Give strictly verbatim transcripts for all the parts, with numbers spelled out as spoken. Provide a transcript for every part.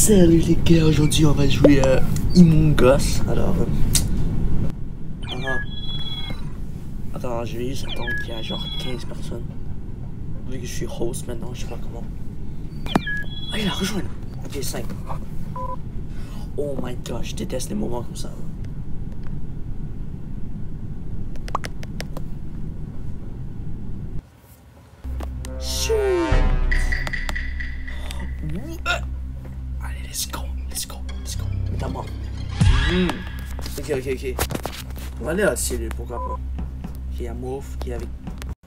Salut les gars, aujourd'hui on va jouer à Among Us. Alors, euh... ah. Attends, je vais juste attendre qu'il y a genre quinze personnes. Vu que je suis host maintenant, je sais pas comment. Ah, il a rejoint. Ok, cinq. Oh my god, je déteste les moments comme ça. Shoot. Allez, let's go, let's go, let's go. Notamment. Mm. Ok, ok, ok. On va aller à la cellule, pourquoi pas. Ok, il y a Mauve qui est avec.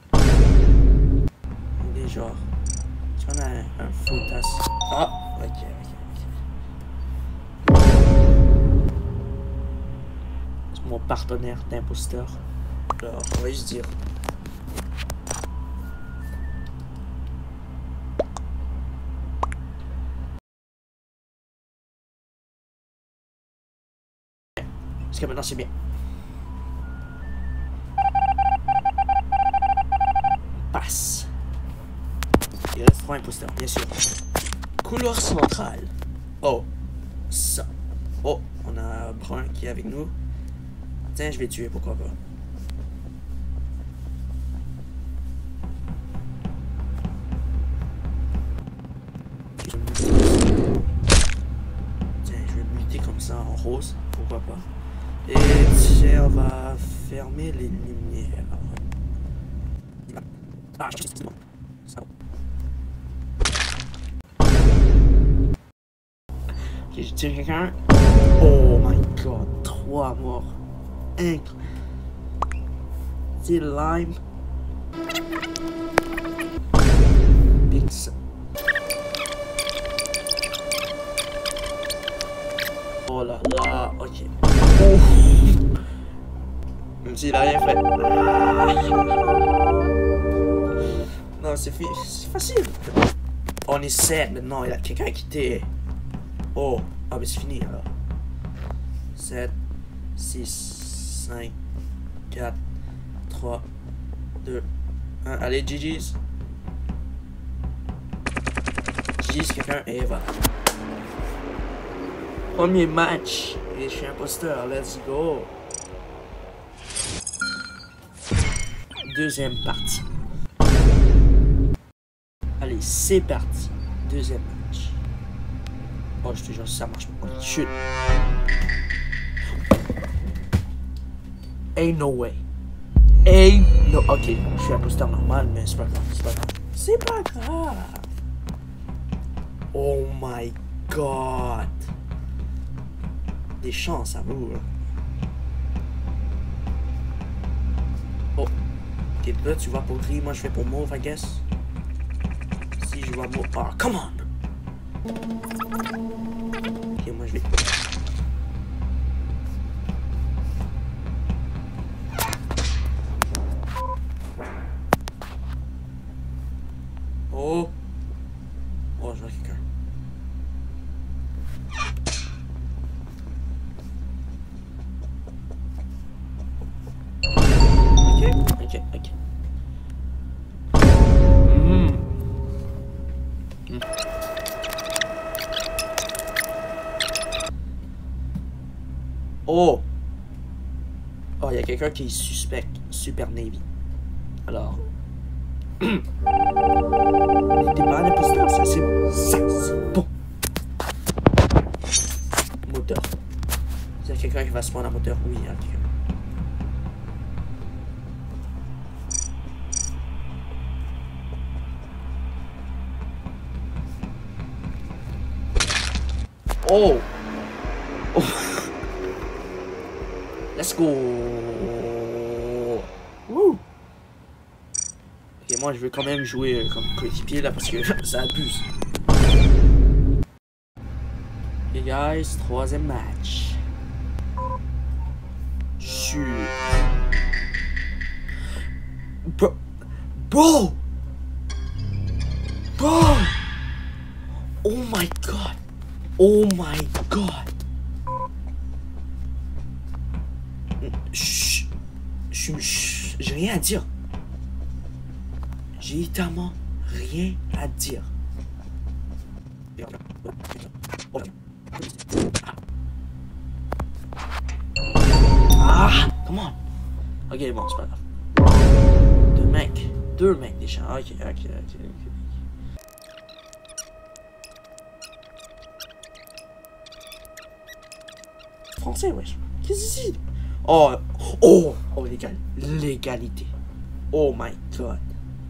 Il est genre. Est-ce qu'on a un, un faux tasse? Ah, ok, ok, ok. C'est mon partenaire d'imposteur. Alors, on va juste dire. Parce que maintenant c'est bien. Passe. Il reste trois imposteurs, bien sûr. Couloir central. Oh. Ça. Oh, on a Brun qui est avec nous. Tiens, je vais tuer, pourquoi pas. Tiens, je vais muter comme ça en rose, pourquoi pas. Et tiens, on va fermer les lumières. Ah, je sais, c'est bon. Ça va. Ok, je tire quelqu'un. Oh my god, trois morts. Incroyable. C'est lime. Pix. Oh là là, ok. Oh. Même s'il a rien fait. Non, c'est facile. On est sept maintenant, il y a quelqu'un qui quitté. Oh, ah, mais c'est fini alors. sept, six, cinq, quatre, trois, deux, un. Allez, G G's. G G's, quelqu'un, et voilà. Premier match. Et je suis imposteur, let's go. Deuxième partie. Allez, c'est parti. Deuxième match. Oh, je te jure, ça marche pas. Oh, chut. Ain't no way. Ain't no... Ok, je suis imposteur normal, mais c'est pas grave, c'est pas grave. C'est pas grave. Oh my god. Des chances à vous. Hein. Oh. Ok, là tu vas pour gris, moi je fais pour mauve, I guess. Si je vois mauve. Ah, come on! Ok, moi je vais. Oh! Oh, je vois quelqu'un. Ok, ok. Mmh. Mmh. Oh! Oh, il y a quelqu'un qui est suspect. Super Navy. Alors. N'était pas un imposteur, ça c'est bon. Ça c'est bon. Moteur. Il y a quelqu'un qui va se prendre un moteur? Oui, il y a quelqu'un. Oh! Oh! Let's go! Woo! Ok, moi je veux quand même jouer euh, comme coéquipier là parce que ça abuse. Ok guys, troisième match. Chut! Bro! Bro! Bro! Oh my god! Oh my god! Chut! Chut! J'ai rien à dire. J'ai littéralement rien à dire. Ah, come on. Ok, bon, c'est pas grave. Deux mecs. Deux mecs déjà. Ok, ok, ok, ok. Français, wesh. Qu'est-ce que c'est? Oh, oh, oh, légal. L'égalité. Oh my god.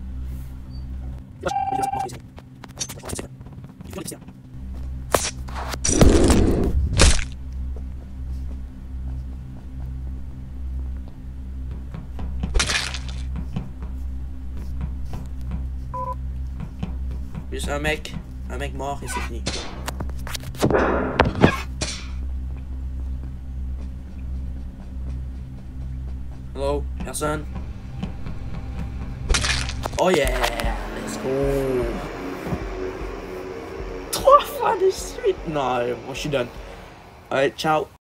Juste un mec, un mec mort et c'est fini. Hello, personne? Oh yeah, let's go. Trois fois de suite. Non, moi je suis done. Alright, ciao.